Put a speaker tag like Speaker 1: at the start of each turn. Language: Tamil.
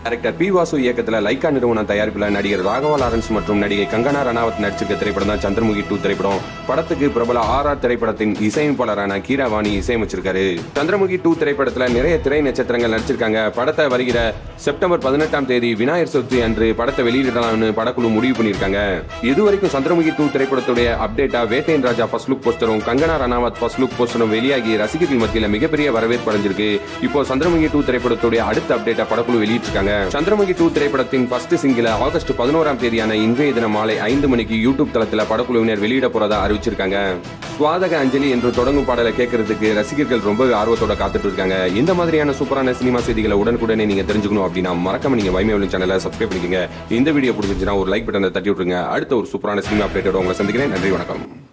Speaker 1: டைரக்டர் பி வாசு இயக்கத்தில் லைக்கா நிறுவனம் தயாரிப்பில் நடிகர் ராகவா லாரன்ஸ் மற்றும் நடிகை கங்கனா ரணாவத் நடிச்சிருக்க திரைப்படம் தான் சந்திரமுகி 2 திரைப்படம். படத்துக்கு பிரபல RR திரைப்படத்தின் இசையமைப்பாளரான கீரவாணி இசையமைச்சிருக்காரு. சந்திரமுகி 2 திரைப்படத்தில் நிறைய திரை நட்சத்திரங்கள் நடிச்சிருக்காங்க. படத்தை வருகிற செப்டம்பர் 18ஆம் தேதி விநாயகர் சதுர்த்தி அன்று படத்தை வெளியிடலாம்னு படக்குழு முடிவு பண்ணியிருக்காங்க. இதுவரைக்கும் சந்திரமுகி 2 திரைப்படத்துடைய அப்டேட்டா வேட்டையன் ராஜா ஃபர்ஸ்ட் லுக் போஸ்டரும் கங்கனா ரணாவத் ஃபர்ஸ்ட் லுக் போஸ்டரும் வெளியாகி ரசிகர்கள் மத்தியில் மிகப்பெரிய வரவேற்பு அடைஞ்சிருக்கு. இப்போ சந்திரமுகி 2 திரைப்படத்துடைய அடுத்த அப்டேட்டா படக்குழு வெளியிட்டிருக்காங்க. சந்திரமுகி 2 திரைப்படத்தின் ஃபர்ஸ்ட் சிங்கிளை ஆகஸ்ட் 11ஆம் தேதியான இன்றைய தினம் மாலை 5 மணிக்கு யூடியூப் தளத்தில் படக்குழுவினர் வெளியிட போறதா அறிவிச்சிருக்காங்க. சுவாதக அஞ்சலி என்று தொடங்கும் பாடலை கேட்கறதுக்கு ரசிகர்கள் ரொம்ப ஆர்வத்தோட காத்துட்டு இருக்காங்க. இந்த மாதிரியான சூப்பரான சினிமா செய்திகளை உடனுக்குடனே நீங்க தெரிஞ்சுக்கணும் அப்படின்னா மறக்காம நீங்க வைமை ஒளி சேனலை சப்ஸ்கிரைப் பண்ணிக்கங்க. இந்த வீடியோ பிடிச்சிருந்துச்சுன்னா ஒரு லைக் பட்டனை தட்டி விட்டுருங்க. அடுத்த ஒரு சூப்பரான சினிமா அப்டேட்டோட உங்களை சந்திக்கிறேன். நன்றி, வணக்கம்.